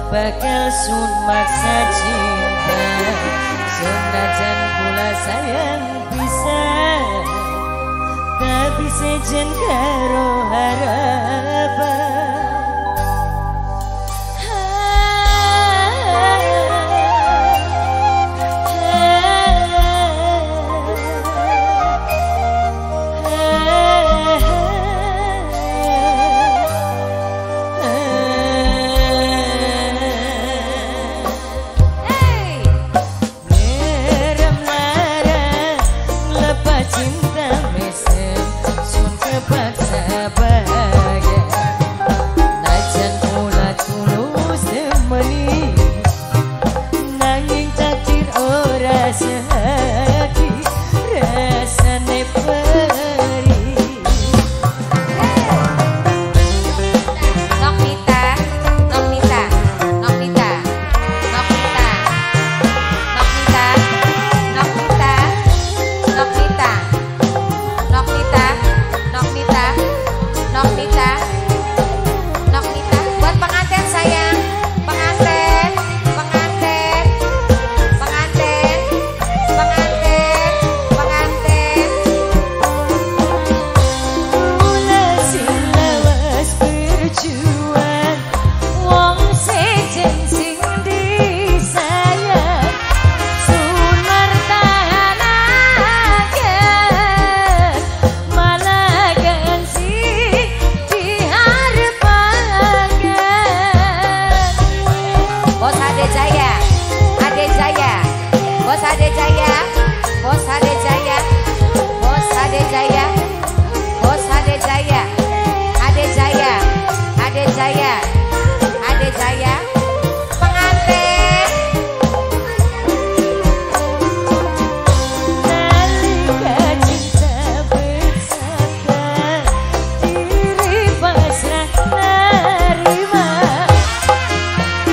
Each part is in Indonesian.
bakal sun maksa cinta, senajan kula sayang bisa, tapi sejen karo harapan.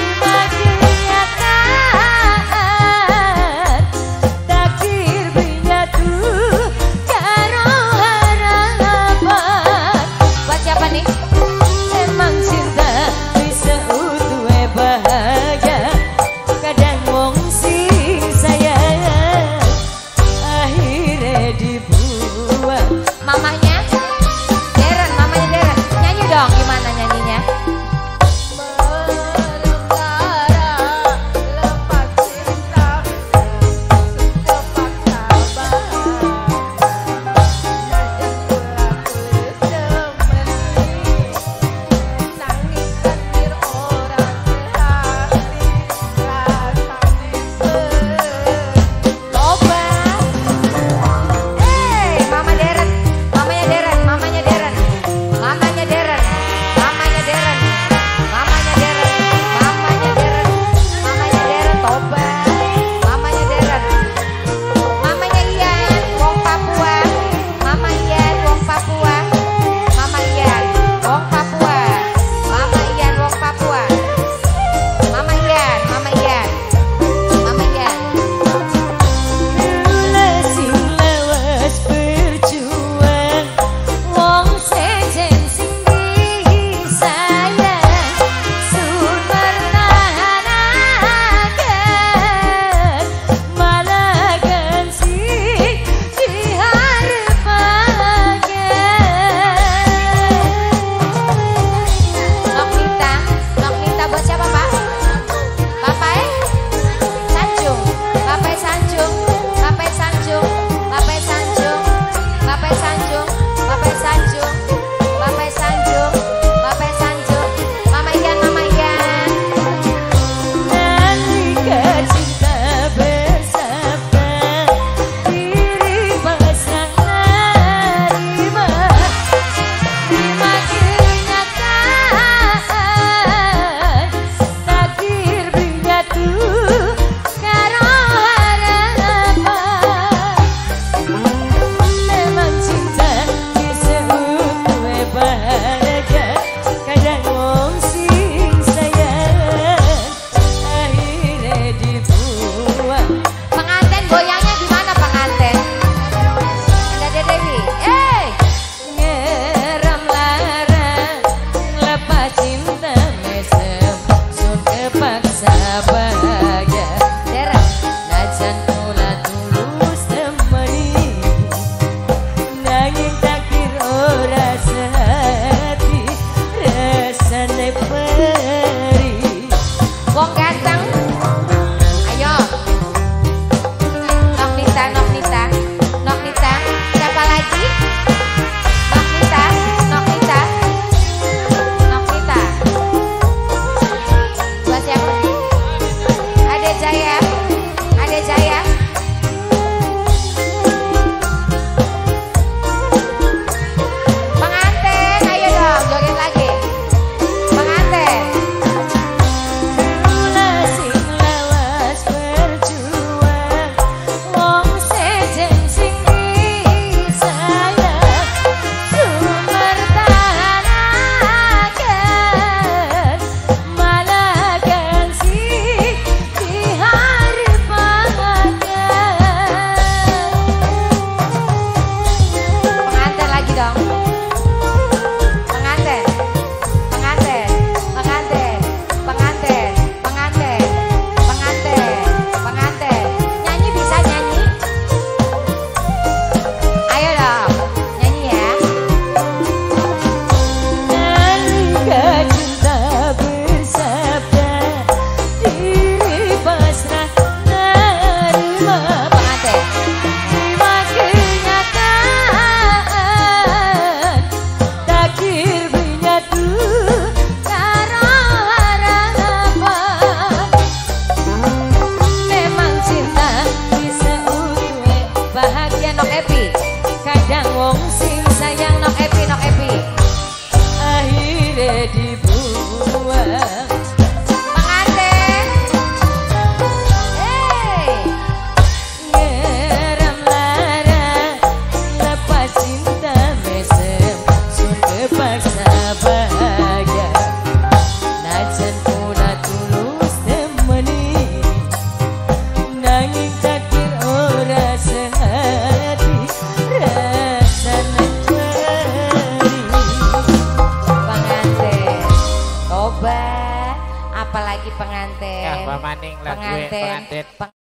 Takdir bahagia najan kula tulus temeni nanging takdir ora sehati rasane peri wong ganteng ayo Noknita siapa lagi Noknita buat siapa ada Jaya pengantin ayo dong joget lagi pengantin kula sing lawas berjuang wong sejen sing disayang sumertanakan malakan si di hari pengantin lagi dong pengantin nyanyi bisa nyanyi ayo dong nyanyi ya nalika cinta bersabda diri pasrah nerima pengantin terima kenyataan takdir menyatu karo harapan memang cinta bisa utuh bahagia Nok Epi kadang wong sing sayang Nok Epi akhirnya dibuang pengantin ngeram lara lepas cinta mesem sun kepaksa bahagia najan pula tulus temeni nanging takdir ora sehati rasane peri pengantin coba apalagi pengantin Ya, Pak Maning lagu pengantin pengantin.